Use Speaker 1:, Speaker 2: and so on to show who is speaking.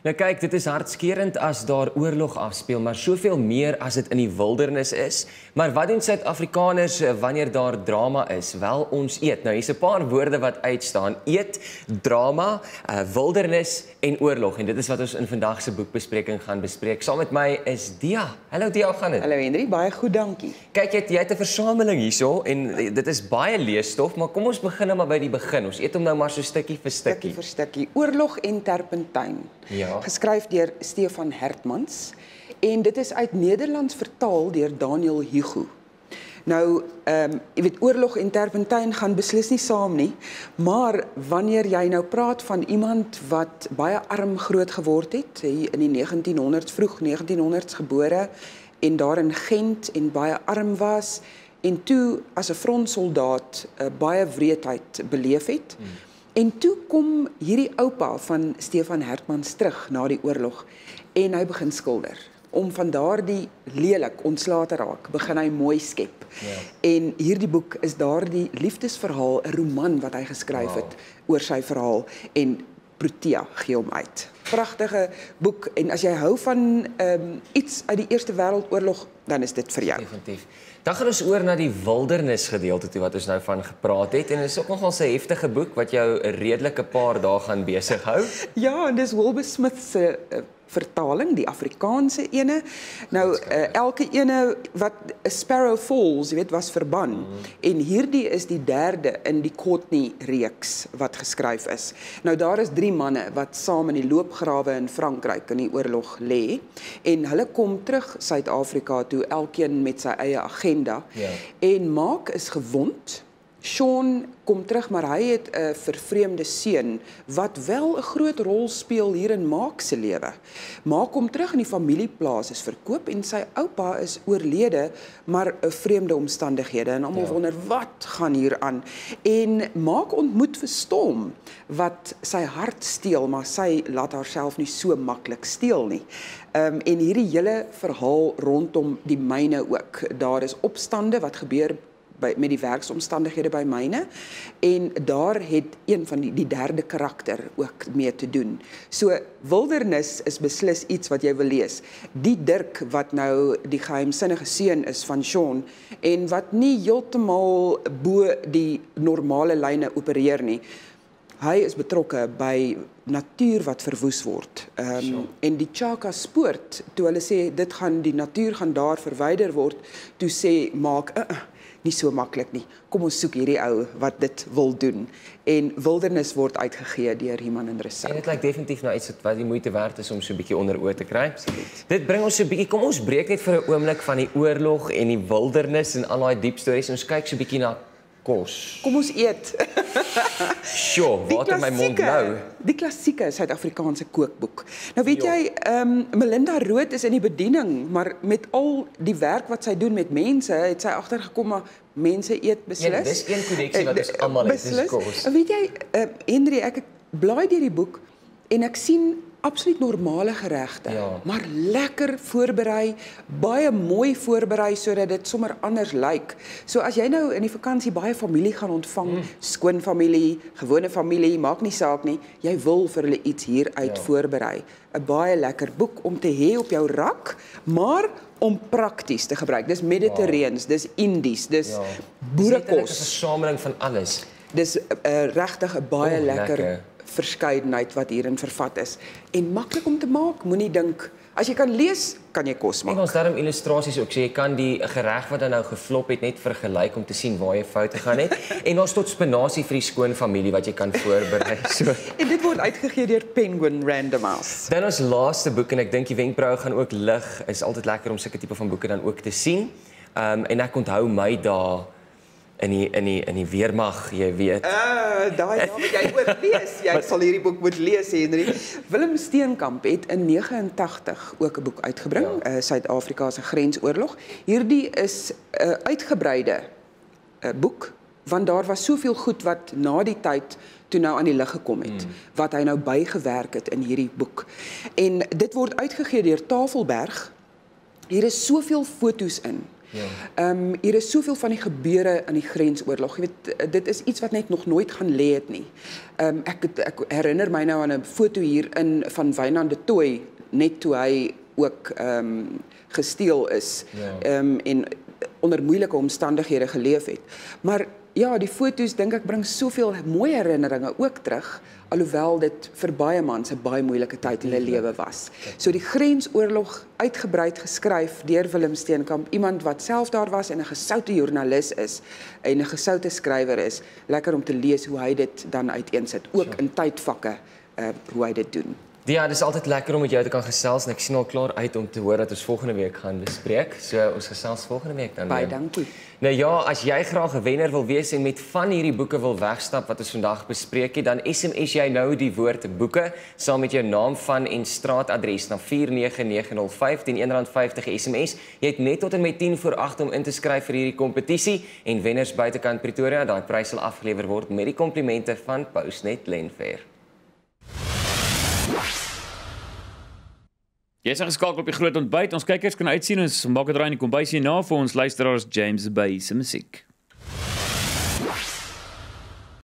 Speaker 1: Nou kyk, dit is hartskerend as daar oorlog afspeel, maar soveel meer as dit in die wildernis is. Maar wat doen Suid-Afrikaners wanneer daar drama is? Wel, ons eet. Nou, hier's 'n paar woorde wat uitstaan. Eet, drama, wildernis en oorlog. En dit is wat ons in vandag se boekbespreking gaan bespreek. Saam met my is Dia. Hallo Dia, hoe gaan dit?
Speaker 2: Hallo Henry, baie goed, dankie.
Speaker 1: Kyk, jy het 'n versameling hierso en dit is baie leesstof, maar kom ons begin nou maar by die begin. Ons eet hom nou maar so stukkie vir stukkie.
Speaker 2: Stukkie vir stukkie. Oorlog en Terpentyn.
Speaker 1: Ja.
Speaker 2: Geskryf deur Stefan Hertmans en dit is uit Nederlands vertaal deur Daniel Hugo. Nou, jy weet, oorlog en Terpentyn gaan beslis nie saam nie, maar wanneer jy nou praat van iemand wat baie arm groot geword het, in die 1900s, vroeg 1900s gebore en daar in Gent en baie arm was en toe as 'n frontsoldaat baie wreedheid beleef het. En toe kom hierdie oupa van Stefan Hertmans terug na die oorlog en hy begin skilder. Om van daardie lelik ontslae te raak, begin hy mooi skep. Ja. En hierdie boek is daardie liefdesverhaal, 'n roman wat hy geskryf het oor sy verhaal en Protea gee hom uit. Pragtige boek en as jy hou van iets uit die Eerste Wêreldoorlog, dan is dit vir jou.
Speaker 1: Definitief. Dan gaan ons oor na die wildernis gedeelte toe wat ons nou van gepraat het en dit is ook nogal 'n heftige boek wat jou 'n redelike paar dae gaan besig hou.
Speaker 2: Ja, en dis Wilbur Smith se vertaling, die Afrikaanse ene. Nou, elke ene wat Sparrow Falls, jy weet, was verban. En hierdie is die derde in die Courtney-reeks wat geskryf is. Nou, daar is 3 manne wat saam in die loopgrawe in Frankryk in die oorlog lê. En hulle kom terug Suid-Afrika toe, elkeen met sy eie agenda.
Speaker 1: Ja.
Speaker 2: En Mark is gewond. Sean kom terug, maar hy het 'n vervreemde seun wat wel 'n groot rol speel hier in Mark se lewe. Mark kom terug en die familieplaas is verkoop en sy oupa is oorlede, maar 'n vreemde omstandighede en almal wonder wat gaan hier aan. En Mark ontmoet vir Storm wat sy hart steel, maar sy laat haarself nie so maklik steel nie. En hierdie hele verhaal rondom die myne ook. Daar is opstande wat gebeur met die werksomstandighede by myne en daar het een van die derde karakter ook mee te doen. So wildernis is beslis iets wat jy wil lees. Die Dirk wat nou die geheimsinnige seun is van Sean en wat nie heeltemal bo die normale lyne opereer nie. Hy is betrokke by natuur wat verwoes word. En die Chakas Poort, toe hulle sê die natuur gaan daar verwyder word, toe sê Mark, nie so maklik nie. Kom ons soek hierdie ou wat dit wil doen. En wildernis word uitgegee deur Iman en Rousseau.
Speaker 1: En dit lyk definitief nou iets wat die moeite werd is om so 'n bietjie onder oë te kry. Dit bring ons so 'n bietjie, kom ons breek net vir 'n oomblik van die oorlog en die wildernis en al daai diep stories en ons kyk so 'n bietjie na kos.
Speaker 2: Kom ons eet.
Speaker 1: Sjoe, water my mond nou.
Speaker 2: Die klassieke Suid-Afrikaanse kookboek. Nou weet jy, Melinda Rood is in die bediening, maar met al die werk wat sy doen met mense, het sy agtergekom maar mense eet beslis.
Speaker 1: Ja, dis een koneksie wat ons almal het, dis kos.
Speaker 2: Weet jy, Henry, ek blaai deur die boek en ek sien absoluut normale geregte, maar lekker voorberei, baie mooi voorberei sodat dit sommer anders lyk. So as jy nou in die vakansie baie familie gaan ontvang, skoonfamilie, gewone familie, maak nie saak nie, jy wil vir hulle iets hieruit voorberei. 'n Baie lekker boek om te hê op jou rak, maar om prakties te gebruik. Dis Mediterraneens, dis Indies, dis boerekos.
Speaker 1: Dis 'n versameling van alles.
Speaker 2: Dis regtig 'n baie lekker verskeidenheid wat hierin vervat is. En maklik om te maak, moenie dink, as jy kan lees, kan jy kos maak.
Speaker 1: En ons daarom illustrasies ook, so jy kan die gereg wat dan nou geflop het net vergelyk om te sien waar jy foute gaan het. En daar's tot spinasie vir die skoonfamilie wat jy kan voorberei. So.
Speaker 2: En dit word uitgegee deur Penguin Random House.
Speaker 1: Dan ons laaste boek en ek dink die wenkbroue gaan ook lig. Is altyd lekker om sulke tipe van boeke dan ook te sien. En ek onthou my dae in die weermag, jy weet.
Speaker 2: Daai wat jy oor lees. Jy sal hierdie boek moet lees, Henry. Willem Steenkamp het in 89 ook 'n boek uitgebring, Suid-Afrika se Grensoorlog. Hierdie is 'n uitgebreide boek, want daar was soveel goed wat na die tyd toe nou aan die lig gekom het, wat hy nou bygewerk het in hierdie boek. En dit word uitgegee deur Tafelberg. Hier is soveel foto's in. Hier is soveel van die gebeure in die grensoorlog. Jy weet, dit is iets wat net nog nooit gaan lê het nie. Ek herinner my nou aan 'n foto hier van Wynand de Tooy, net toe hy ook gesteel is en onder moeilike omstandighede geleef het. Maar ja, die foto's dink ek bring soveel mooi herinneringe ook terug, alhoewel dit vir baie mans 'n baie moeilike tyd in hulle lewe was. So die grensoorlog uitgebreid geskryf deur Willem Steenkamp, iemand wat self daar was en 'n gesoute joernalis is en 'n gesoute skrywer is. Lekker om te lees hoe hy dit dan uiteensit, ook in tydvakke hoe hy dit doen.
Speaker 1: Ja, dis altyd lekker om met jou te kan gesels en ek sien al klaar uit om te hoor dat ons volgende week gaan bespreek. So ons gesels volgende week dan.
Speaker 2: Baie dankie.
Speaker 1: Nou ja, as jy graag 'n wenner wil wees en met van hierdie boeke wil wegstap wat ons vandag bespreek het, dan SMS jy nou die woord boeke saam met jou naam van en straatadres na 49905 teen R1.50 SMS. Jy het net tot en met 7:50 om in te skryf vir hierdie kompetisie en wenners buitekant Pretoria, daai prys sal afgelewer word met die komplimente van Postnet Lenfair.
Speaker 3: Jy is geskakel op die groot ontbyt. Ons kykers kan uitsien, ons maak dit raai in die kombuis hierna vir ons luisteraars James Bay se musiek.